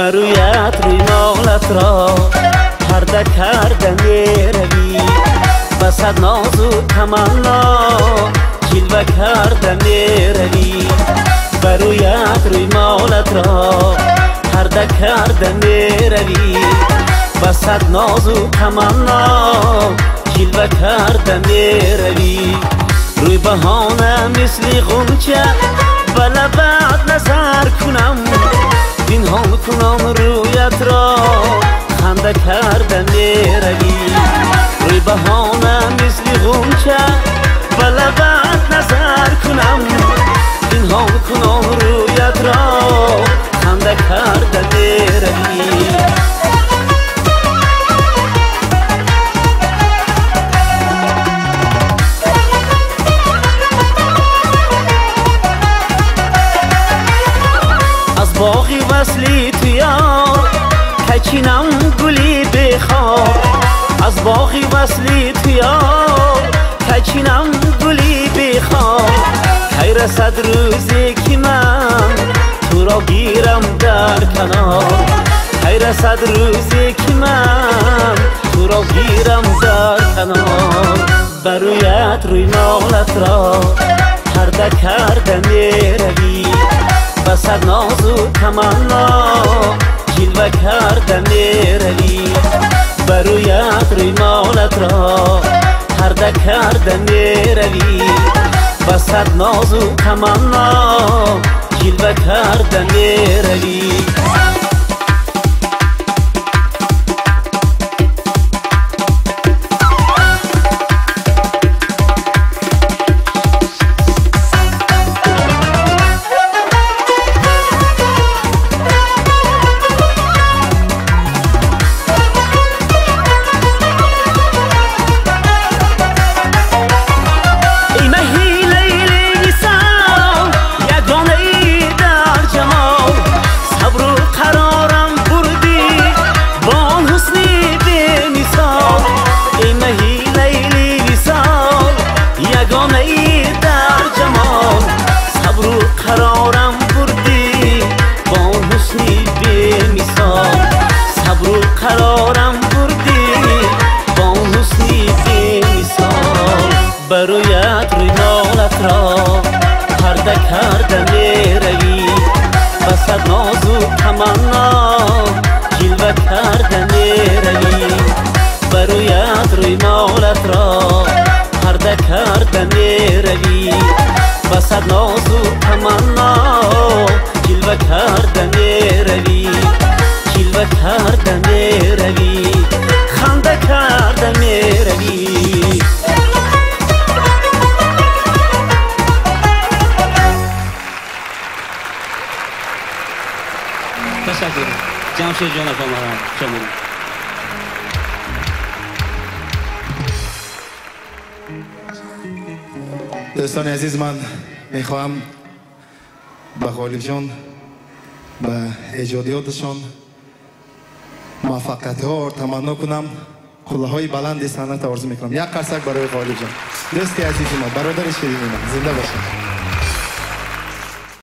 رویت روی نالت را پرده کرده میروی و صد ناز و تمنا جلوه کرده میروی و رویت روی نالت را پرده کرده میروی و صد ناز و تمنا جلوه کرده میروی روی بهانه مثل غنچه و لبت نظر کنم پنهان کنم رویت را خنده کرده میروی روی بهانه مثل غنچه و لبت نظر کنم پنهان کنم رویت را خنده کرده میروی باغی وصلی تو یار کچینم گلی بخوار از باغی وصلی تو یار کچینم گلی بخوار کی رسد روزی که من تو را گیرم در کنار کی رسد روزی که من تو را گیرم در کنار بر رویت روی نالت را پرده کرده میروی و صد ناز و تمنا جلوه کرده میروی بر رویت روی نالت را پرده کرده میروی و صد ناز و تمنا جلوه کرده میروی بر رویت روی نالت را پرده کرده میروی و صد ناز و تمنا جلوه کرده میروی بر رویت روی نالت را پرده کرده میروی و صد ناز و تمنا جلوه کرده میروی جلوه کرده میروی خنده کرده میروی تشکر جمشید جان افامران شما دوستان عزیز من میخواهم به غالب جان به ایجادیاتشان موفقیت ها تمنا کنم قله های بلند صنعت آرزو میکنم یک قرصک برای غالب جان دوستی عزیز ما برادر شیرین ما زنده باشید